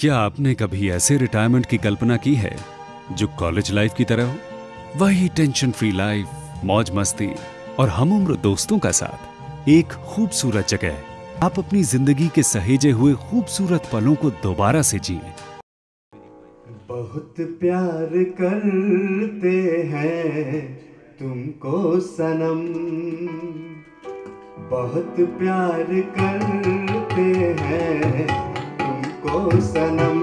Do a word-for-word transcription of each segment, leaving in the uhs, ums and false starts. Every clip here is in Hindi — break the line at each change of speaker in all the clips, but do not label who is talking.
क्या आपने कभी ऐसे रिटायरमेंट की कल्पना की है जो कॉलेज लाइफ की तरह हो? वही टेंशन फ्री लाइफ, मौज मस्ती और हम उम्र दोस्तों का साथ। एक खूबसूरत जगह। आप अपनी जिंदगी के सहेजे हुए खूबसूरत पलों को दोबारा से जिए।
बहुत प्यार करते हैं तुमको सनम, बहुत प्यार करते हैं तुमको सनम।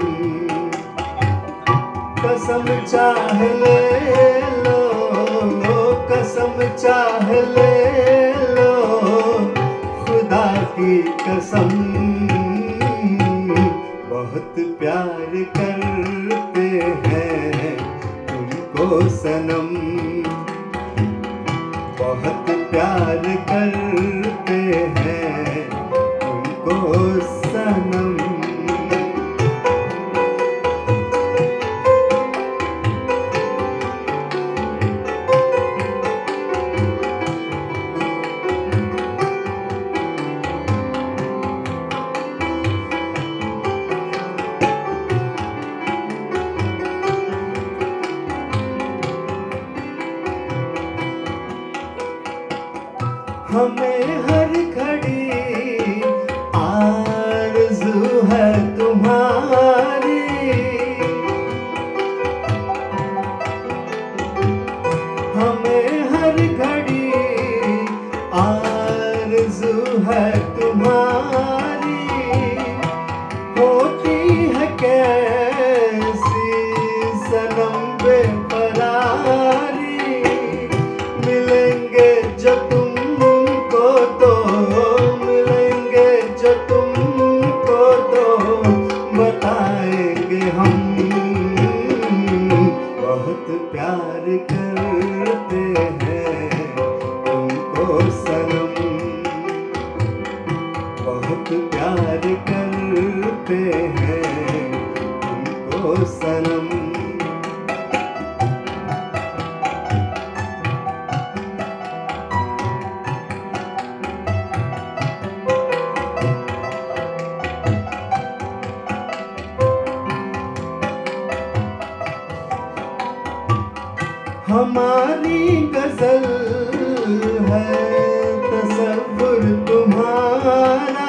कसम चाह ले लो, कसम चाह ले लो, खुदा की कसम। बहुत प्यार करते हैं तुमको सनम, बहुत प्यार करते हैं तुमको सनम। हमें हर घड़ी आरज़ू है तुम्हारी, हमें हर घड़ी आरज़ू है तुम्हारी। होती है कैसी सनम बेकरारी, मिलेंगे जब तुम बताएंगे हम। बहुत प्यार करते हैं तुमको सनम, बहुत प्यार करते हैं तुमको सनम। हमारी गजल है तसव्वुर तुम्हारा,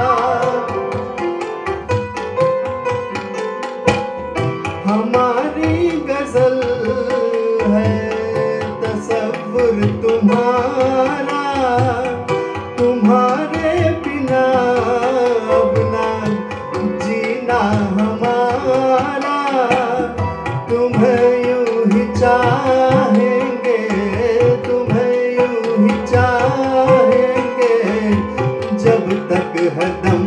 हमारी गजल है तसव्वुर तुम्हारा। तुम्हारे बिना अब ना जीना हमारा, तुम्हें यूं ही चाहेंगे, तुम्हें यूं ही चाहेंगे जब तक है दम।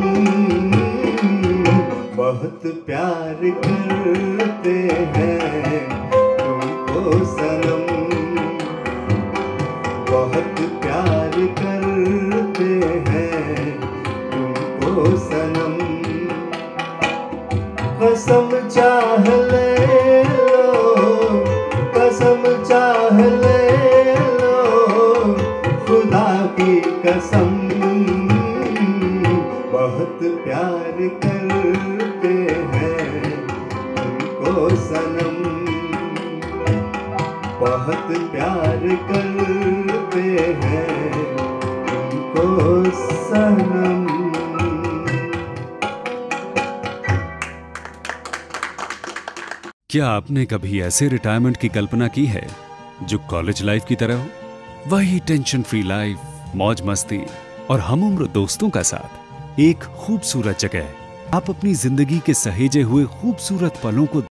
बहुत प्यार करते हैं तुमको सनम, बहुत प्यार करते हैं तुमको सनम। कसम चाह ले लो, कसम चाह ले लो, खुदा की कसम। बहुत प्यार करते हैं तुमको सनम, बहुत प्यार करते हैं तुमको सनम।
क्या आपने कभी ऐसे रिटायरमेंट की कल्पना की है जो कॉलेज लाइफ की तरह हो? वही टेंशन फ्री लाइफ, मौज मस्ती और हम उम्र दोस्तों का साथ। एक खूबसूरत जगह। आप अपनी जिंदगी के सहेजे हुए खूबसूरत पलों को